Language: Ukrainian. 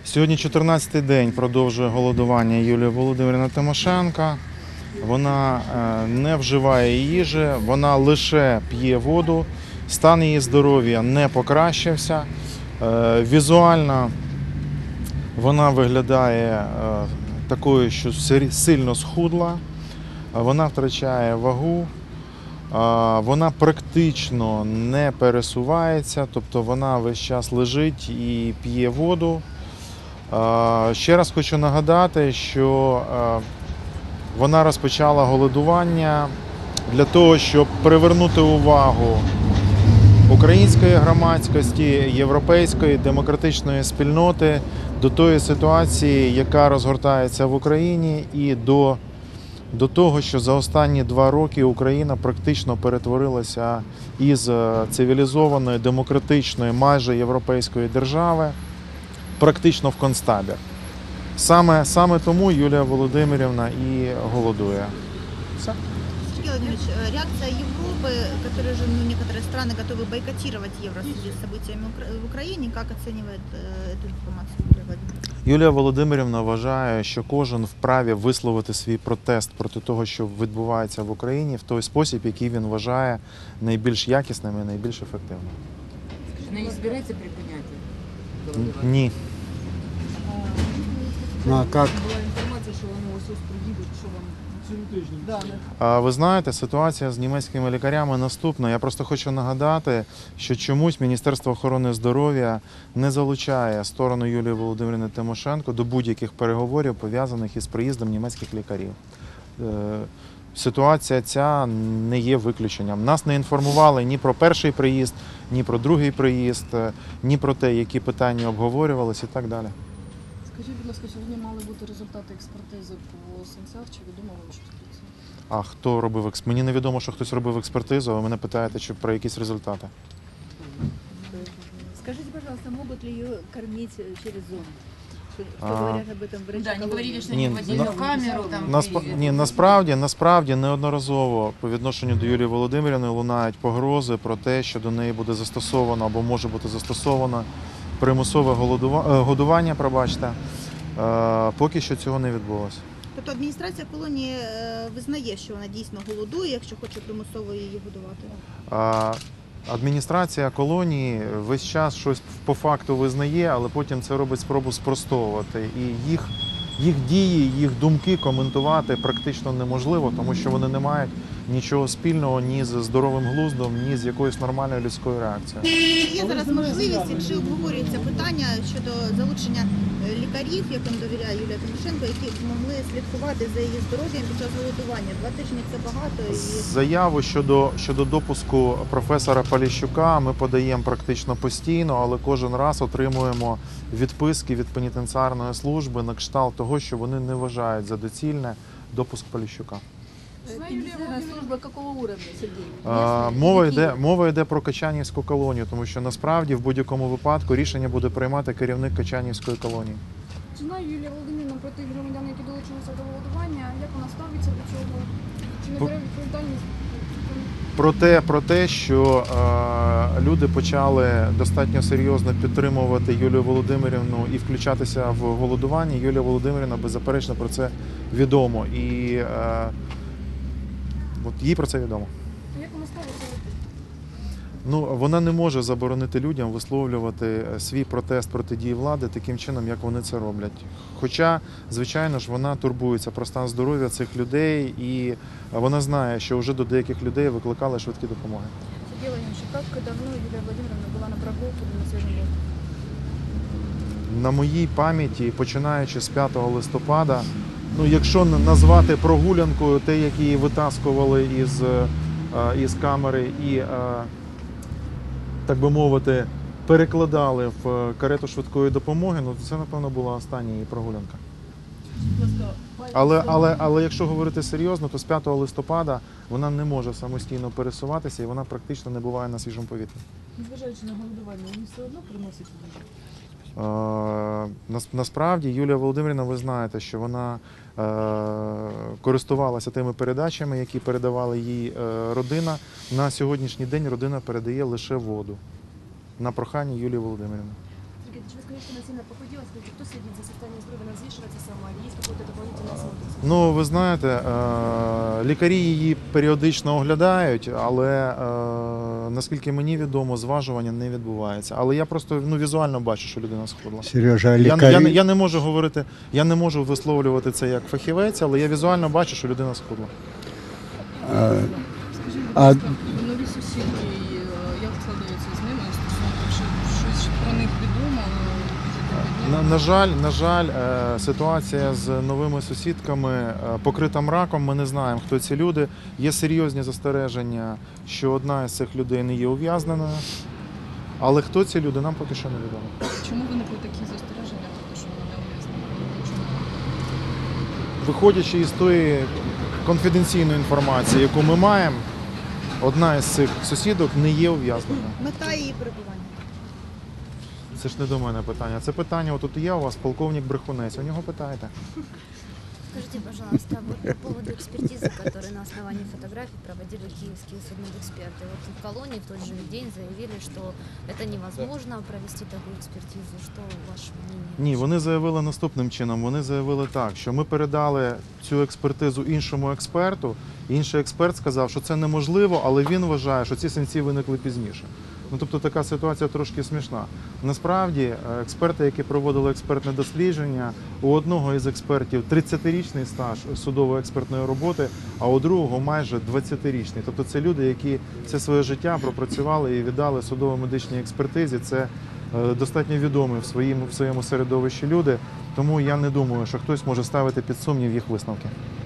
Сьогодні 14-й день продовжує голодування Юлія Володимирівна Тимошенко. Вона не вживає їжі, вона лише п'є воду, стан її здоров'я не покращився. Візуально вона виглядає такою, що сильно схудла, вона втрачає вагу, вона практично не пересувається, тобто вона весь час лежить і п'є воду. Ще раз хочу нагадати, що вона розпочала голодування для того, щоб привернути увагу української громадськості, європейської демократичної спільноти до тої ситуації, яка розгортається в Україні, і до того, що за останні 2 роки Україна практично перетворилася із цивілізованої, демократичної, майже європейської держави практично в концтабір. Саме тому Юлія Володимирівна і голодує. Все. Сергей Владимирович, реакция Европы, которые же некоторые страны готовы бойкотировать евро в связи с событиями в Украине, как оценивает эту информацию Юлия Владимировна? Юлія Володимирівна вважає, що кожен вправі висловити свій протест проти того, що відбувається в Україні, в той спосіб, який він вважає найбільш якісним і найбільш ефективним. Не збирається припиняти? Ні. Ну а как? Була інформація, що вони ось приїдуть, що вам цілу тиждень. Ви знаєте, ситуація з німецькими лікарями наступна. Я просто хочу нагадати, що чомусь Міністерство охорони здоров'я не залучає сторону Юлії Володимирівни Тимошенко до будь-яких переговорів, пов'язаних із приїздом німецьких лікарів. Ситуація ця не є виключенням. Нас не інформували ні про перший приїзд, ні про другий приїзд, ні про те, які питання обговорювалися і так далі. Скажіть, будь ласка, сьогодні мали бути результати експертизи по сенцях, чи відомо вам щось про це? А хто робив експертизу? Мені невідомо, що хтось робив експертизу, а ви мене питаєте, чи про якісь результати. Скажите, пожалуйста, могут ли ее кормить через зону? Что А. говорят об этом врачи? Да, не говорили, що Ні, не вводили в камеру. Насправді неодноразово по відношенню до Юлії Володимирівни лунають погрози про те, що до неї буде застосовано або може бути застосовано примусове годування, пробачте. Поки що цього не відбулося. Тобто адміністрація колонії визнає, що вона дійсно голодує, якщо хоче примусово її годувати? Адміністрація колонії весь час щось по факту визнає, але потім це робить спробу спростовувати. І їх дії, їх думки коментувати практично неможливо, тому що вони не мають нічого спільного ні з здоровим глуздом, ні з якоюсь нормальною людською реакцією. Чи є зараз можливість, і чи обговорюється питання щодо залучення лікарів, яким довіряє Юлія Тимошенко, які б могли слідкувати за її здоров'ям під час голодування? 2 тижні – це багато. Заяву щодо допуску професора Поліщука ми подаємо практично постійно, але кожен раз отримуємо відписки від пенітенціарної служби на кшталт того, що вони не вважають за доцільне допуск Поліщука. Пенсионная служба какого уровня, Сергей? Мова йде про Качанівську колонію, тому що насправді в будь-якому випадку рішення буде приймати керівник Качанівської колонії. Чи знає Юлія Володимирівна про тих громадян, які долучилися до голодування? Як вона ставиться до цього? Чи не бере відповідальність? Про те, що люди почали достатньо серйозно підтримувати Юлію Володимирівну і включатися в голодування, Юлія Володимирівна беззаперечно про це відомо. І от їй про це відомо. Як вона ставиться? Вона не може заборонити людям висловлювати свій протест проти дії влади таким чином, як вони це роблять. Хоча, звичайно ж, вона турбується про стан здоров'я цих людей, і вона знає, що вже до деяких людей викликали швидкі допомоги. Сергей Владимирович, как давно Юлия Владимировна была на прогулке на свежем воздухе? На моїй пам'яті, починаючи з 5 листопада, якщо назвати прогулянкою те, як її витаскували із камери і, так би мовити, перекладали в карету швидкої допомоги, це, напевно, була остання її прогулянка. Але якщо говорити серйозно, то з 5 листопада вона не може самостійно пересуватися і вона практично не буває на свіжому повітрі. Незважаючи на голодування, вони все одно приносять їжу? Насправді Юлія Володимирівна, ви знаєте, що вона користувалася тими передачами, які передавала їй родина. На сьогоднішній день родина передає лише воду на прохання Юлії Володимирівни. Сергій, чи ви скажите, насильно похудела, скажите, кто следит за состоянием здоровья, она взвешивается сама, или есть какой-то дополнительный осмотр? Ну, ви знаєте, лікарі її періодично оглядають, але наскільки мені відомо, зважування не відбувається. Але я просто візуально бачу, що людина схудла. Сережа, Я не можу говорити, я не можу висловлювати це як фахівець, але я візуально бачу, що людина схудла. Скажіть, будь А- ласка, нові сусіди, як складаються з ними стосунки? Щось про них відомо? На жаль, ситуація з новими сусідками покрита мраком. Ми не знаємо, хто ці люди. Є серйозні застереження, що одна із цих людей не є ув'язненою. Але хто ці люди, нам поки що не відомо. Чому виникли такі застереження, тобто, що вона не ув'язнена? Виходячи із тої конфіденційної інформації, яку ми маємо, одна із цих сусідок не є ув'язненою. Мета її перебування. Це ж не до мене питання. Це питання, отут є у вас полковник Брехунець, у нього питаєте. Скажите, пожалуйста, вот по поводу экспертизы, которую на основании фотографий проводили киевские судмедэксперты. Вот в колонии в тот же день заявили, что это невозможно провести такую экспертизу. Что ваше мнение? Ні, вони заявили наступним чином. Вони заявили так, що ми передали цю експертизу іншому експерту. Інший експерт сказав, що це неможливо, але він вважає, що ці синці виникли пізніше. Ну, тобто така ситуація трошки смішна. Насправді, експерти, які проводили експертне дослідження, у одного із експертів 30-річний стаж судово-експертної роботи, а у другого майже 20-річний. Тобто це люди, які все своє життя пропрацювали і віддали судово-медичній експертизі. Це достатньо відомі в своєму середовищі люди, тому я не думаю, що хтось може ставити під сумнів їх висновки.